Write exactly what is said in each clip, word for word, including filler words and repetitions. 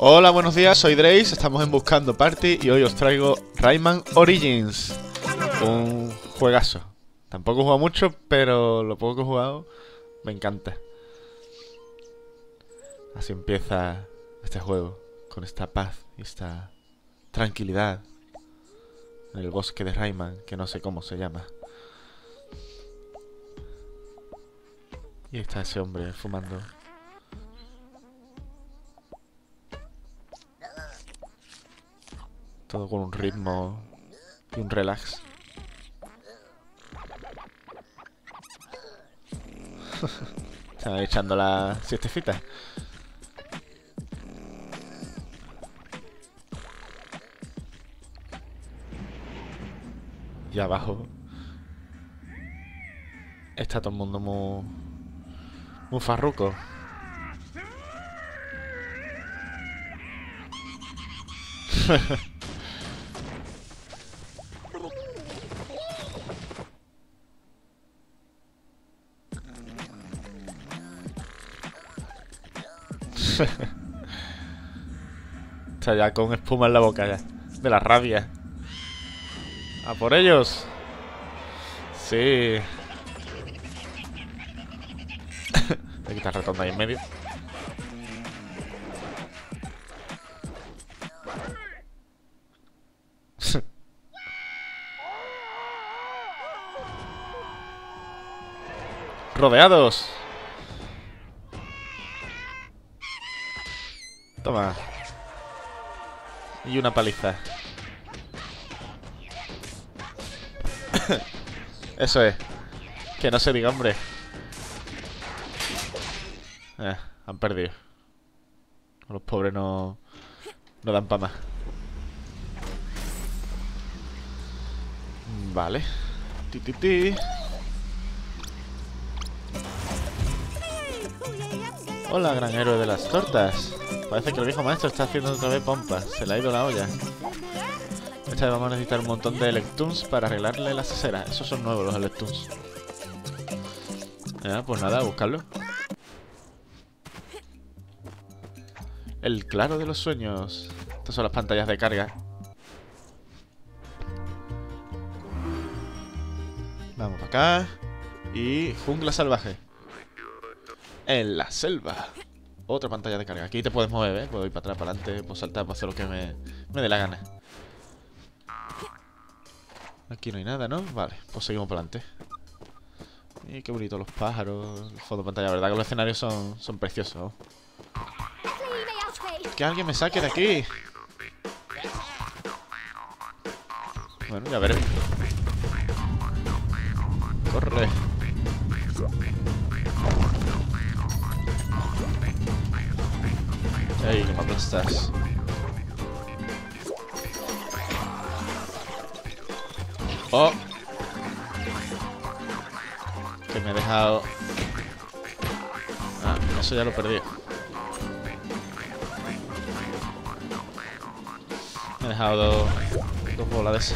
Hola, buenos días, soy Drace, estamos en Buscando Party y hoy os traigo Rayman Origins. Un juegazo. Tampoco he jugado mucho, pero lo poco que he jugado me encanta. Así empieza este juego, con esta paz y esta tranquilidad en el bosque de Rayman, que no sé cómo se llama. Y ahí está ese hombre fumando. Todo con un ritmo y un relax. Están echando la siestecita. Y abajo está todo el mundo muy, muy farruco. Está ya con espuma en la boca ya, de la rabia. ¡A por ellos! Sí. Voy a quitar el ratón de ahí en medio. Rodeados. Toma. Y una paliza. Eso es. Que no se diga, hombre. Eh, han perdido. Los pobres no, no dan para más. Vale. Ti, ti, ti. Hola, gran héroe de las tortas. Parece que el viejo maestro está haciendo otra vez pompa. Se le ha ido la olla. Esta vez vamos a necesitar un montón de Electoons para arreglarle las ceseras. Esos son nuevos los Electoons. Ya, pues nada, a buscarlo. El claro de los sueños. Estas son las pantallas de carga. Vamos para acá. Y jungla salvaje. En la selva. Otra pantalla de carga. Aquí te puedes mover, ¿eh? Puedo ir para atrás, para adelante, puedo saltar, puedo hacer lo que me, me dé la gana. Aquí no hay nada, ¿no? Vale, pues seguimos para adelante. Y qué bonito los pájaros. El fondo de pantalla, la verdad que los escenarios son, son preciosos. Que alguien me saque de aquí. Bueno, ya veré. Corre. Ey, que me aplastas. Oh. Que me he dejado. Ah, eso ya lo perdí. Me he dejado dos, dos bolas de esas.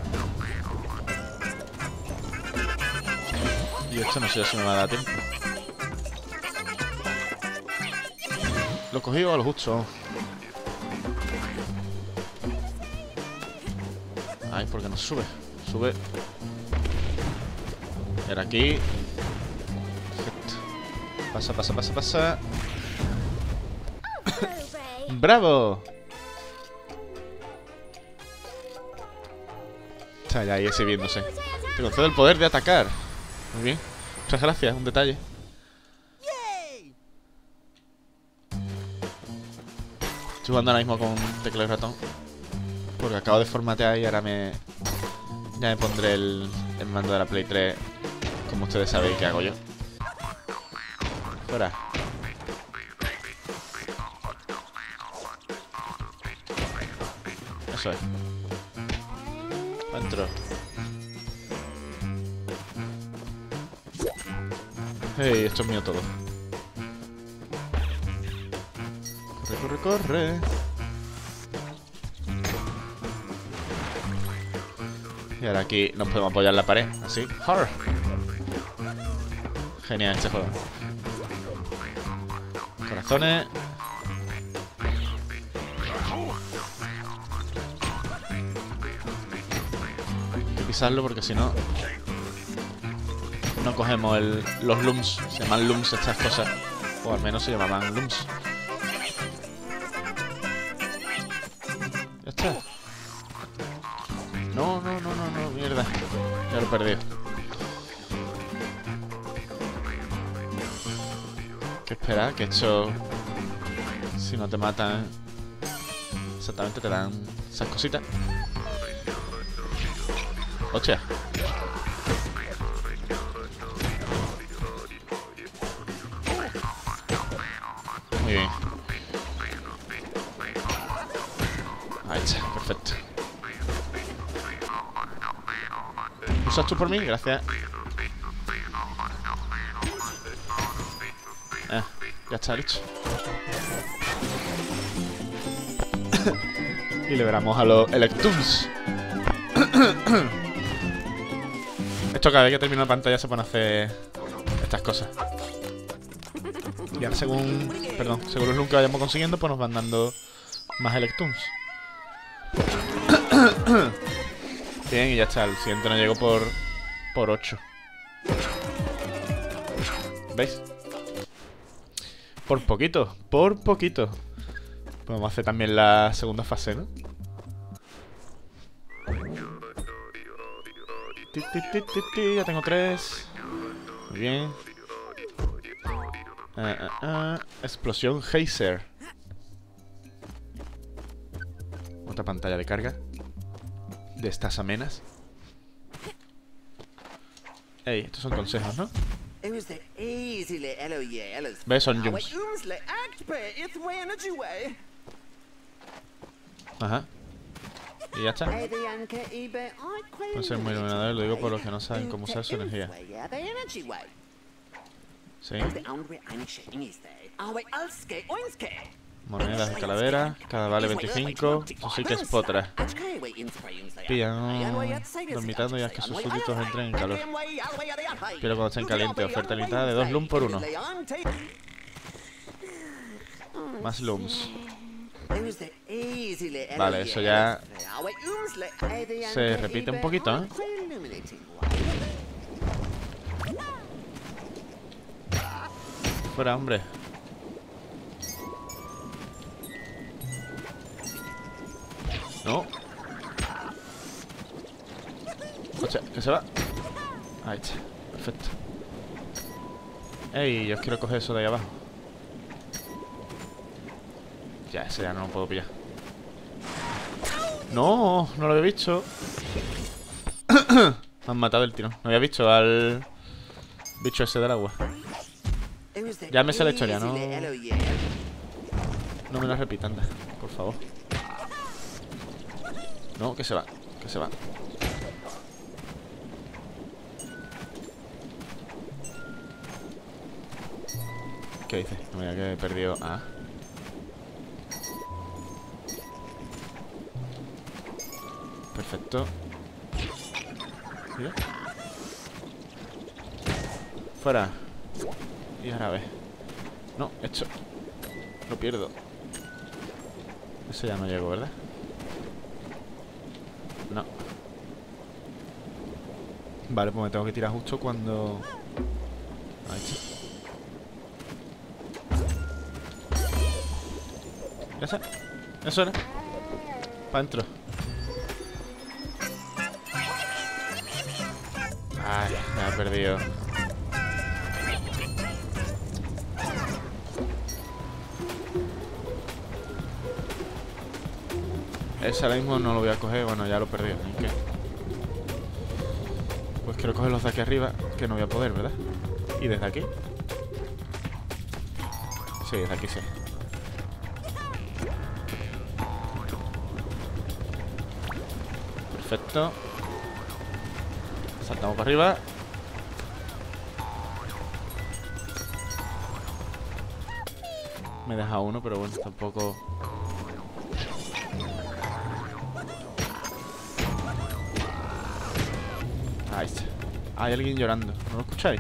Y esto no sé si me va a dar tiempo. Lo he cogido a lo justo. Ay, ¿por qué no sube? Sube. Era aquí. Perfecto. Pasa, pasa, pasa, pasa. ¡Bravo! Está ya ahí exhibiéndose. Te concedo el poder de atacar. Muy bien. Muchas gracias, un detalle. Estoy jugando ahora mismo con teclado y ratón. Porque acabo de formatear y ahora me... Ya me pondré el, el mando de la Play tres. Como ustedes sabéis que hago yo. Fuera. Eso es. Entro. Hey, esto es mío todo. Corre, corre, corre. Y ahora aquí nos podemos apoyar en la pared, así. ¡Har! Genial este juego. Corazones. Hay que pisarlo porque si no... No cogemos el, los looms. Se llaman looms estas cosas. O al menos se llamaban looms. Ya está. No, no, no, no, no, mierda. Ya lo he perdido. Hay que esperar que esto... Si no te matan... Exactamente te dan esas cositas. Hostia. Muy bien. Ahí está, perfecto. ¿Usas tú por mí? Gracias. Eh, ya está listo. Y liberamos a los Electums. Esto cada vez que termina la pantalla se pone a hacer estas cosas. Y ahora según... Perdón, según los looms que vayamos consiguiendo, pues nos van dando más Electums. Bien, y ya está. El siguiente no llegó por... Por ocho. ¿Veis? Por poquito, por poquito. Pues vamos a hacer también la segunda fase, ¿no? Ti, ti, ti, ti, ti. Ya tengo tres. Muy bien. Uh, uh, uh. Explosión Geyser. Otra pantalla de carga. De estas amenas. Ey, estos son consejos, ¿no? ¿Ves? Son jumps. Ajá. Y ya está. No ser muy iluminador, lo digo por los que no saben cómo usar su energía. Sí. Monedas de calavera, cada vale veinticinco. Eso sí que es potra. Pillan, dormitando y haz que sus súbditos entren en calor. Pero cuando estén calientes, oferta limitada de dos looms por uno. Más looms. Vale, eso ya se repite un poquito, ¿eh? Fuera, hombre. No. Hostia, que se va. Ahí está, perfecto. Ey, yo quiero coger eso de ahí abajo. Ya, ese ya no lo puedo pillar. No, no lo había visto. Me han matado el tirón. No había visto al bicho ese del agua. Ya me sé la historia, ¿no? No me la repitan, anda, por favor. No, que se va, que se va. ¿Qué dice? No me diga que he perdido. Ah. Perfecto. ¿Sí? Fuera. Y ahora a ver. No, esto lo pierdo. Ese ya no llego, ¿verdad? No. Vale, pues me tengo que tirar justo cuando... Ahí está. Ya está. Eso era. Para adentro. Ay, me he perdido. Ese ahora mismo no lo voy a coger. Bueno, ya lo he perdido. ¿Y qué? Pues quiero coger los de aquí arriba, que no voy a poder, ¿verdad? ¿Y desde aquí? Sí, desde aquí sí. Perfecto. Saltamos para arriba. Me deja uno, pero bueno, tampoco... Ahí está. Hay alguien llorando. ¿No lo escucháis?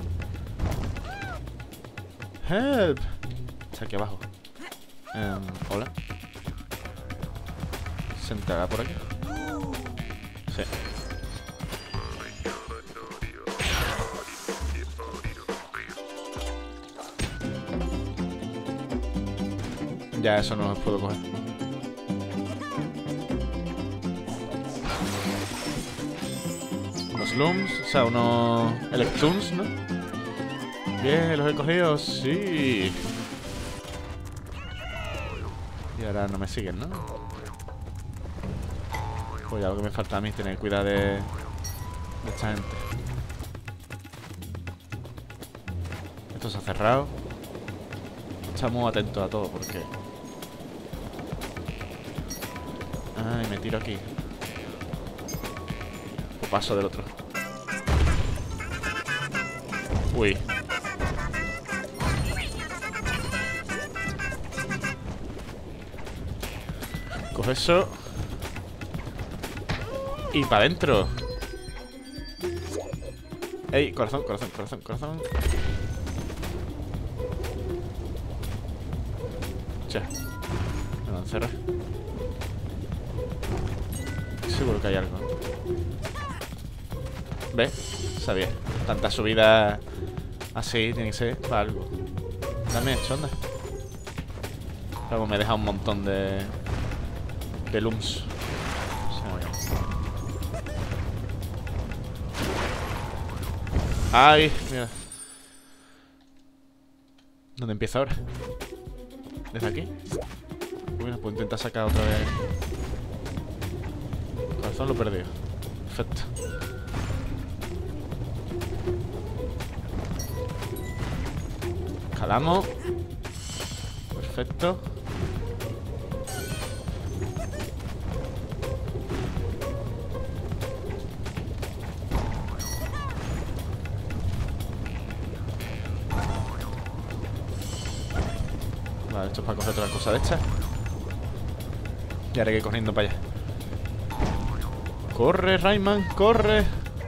¡Help! Está aquí abajo. Um, Hola. ¿Sentará por aquí? Sí. Ya eso no los puedo coger. Unos Looms, o sea, unos Electoons, ¿no? Bien, los he cogido, sí. Y ahora no me siguen, ¿no? Pues ya lo que me falta a mí es tener cuidado de, de esta gente. Esto se ha cerrado. Estamos atentos a todo porque... Ay, me tiro aquí. O paso del otro. Uy. Coge eso. Y para adentro. Ey, corazón, corazón, corazón, corazón. Ya. Me lo encerré. Seguro que hay algo. ¿Ves? Sabía. Tanta subida así tiene que ser para algo. Dame esto, anda. Luego me deja un montón de... de looms. Ay, mira. ¿Dónde empieza ahora? ¿Desde aquí? Bueno, puedo intentar sacar otra vez. El corazón lo he perdido. Perfecto. Escalamos. Perfecto. Vale, esto es para coger otra cosa de estas. Y ahora hay que ir corriendo para allá. ¡Corre, Rayman! ¡Corre!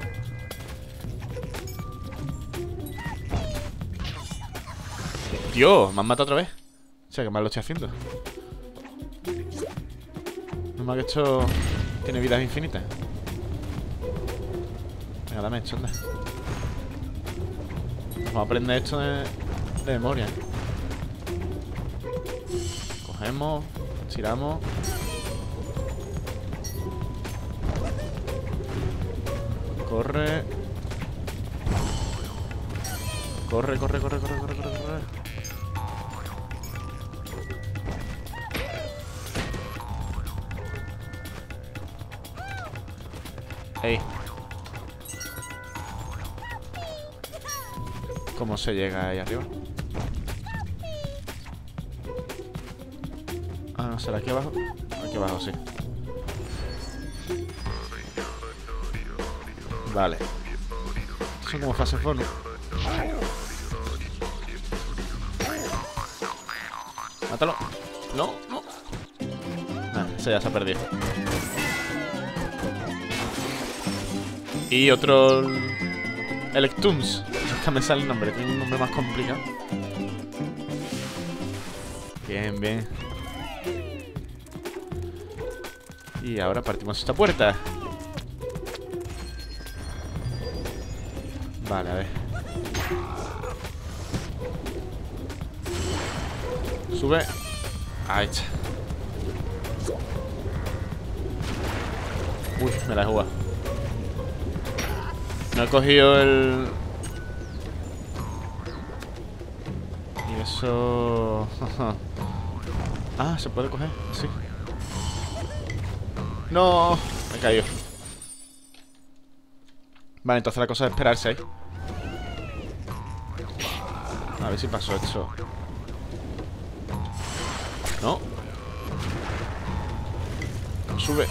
¡Dios! ¿Me han matado otra vez? O sea, que mal lo estoy haciendo. No me ha que esto tiene vidas infinitas. Venga, dame esto, anda. Vamos a aprender esto de, de memoria. Cogemos, tiramos. Corre. Corre, corre, corre, corre, corre, corre, corre. Ey. ¿Cómo se llega ahí arriba? Ah, no, ¿será aquí abajo? Aquí abajo, sí. Vale. Son como fases bonus. Mátalo. No, no. Nah, ese ya se ha perdido. Y otro... Electoons. Nunca me sale el nombre, tiene un nombre más complicado. Bien, bien. Y ahora partimos esta puerta. Vale, a ver. Sube. Ahí está. Uy, me la he jugado. No he cogido el... Y eso... Ah, ¿se puede coger? Sí. No, me he caído. Vale, entonces la cosa es esperarse ahí. A ver si pasó esto. No. Sube.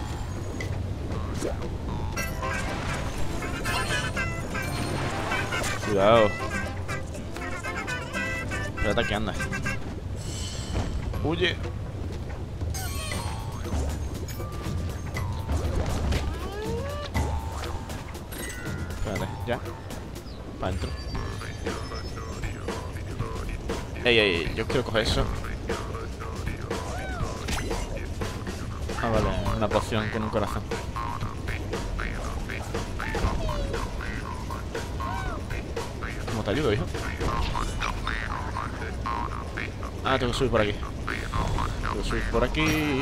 Cuidado. Espérate que anda. Huye. Espérate, ya. Para adentro. Ey, ey, ey, yo quiero coger eso. Ah, vale, una poción con un corazón. ¿Cómo te ayudo, hijo? Ah, tengo que subir por aquí. Tengo que subir por aquí.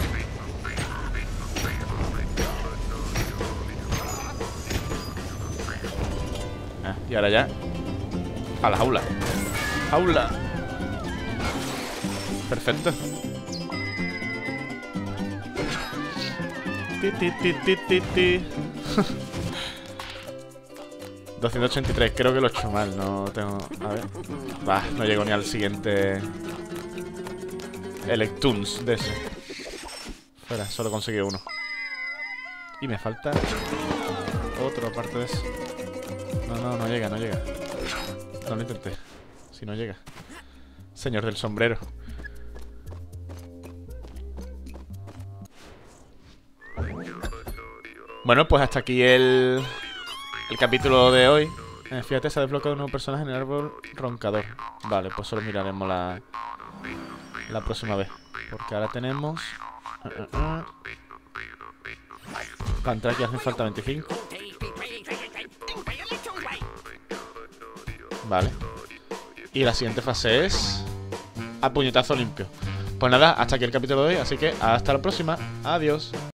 Ah, y ahora ya a la jaula. ¡Jaula! Perfecto. Ti, ti, ti, ti, ti, ti. doscientos ochenta y tres, creo que lo he hecho mal. No tengo... A ver. Bah, no llego ni al siguiente Electoons de ese. Fuera, solo conseguí uno. Y me falta otro aparte de eso. No, no, no llega, no llega. No lo intenté. Si no llega. Señor del sombrero. Bueno, pues hasta aquí el, el capítulo de hoy. Eh, fíjate, se ha desbloqueado un nuevo personaje en el árbol roncador. Vale, pues solo miraremos la, la próxima vez. Porque ahora tenemos... Uh, uh, uh. Para entrar aquí hacen falta veinticinco. Vale. Y la siguiente fase es... a puñetazo limpio. Pues nada, hasta aquí el capítulo de hoy. Así que hasta la próxima. Adiós.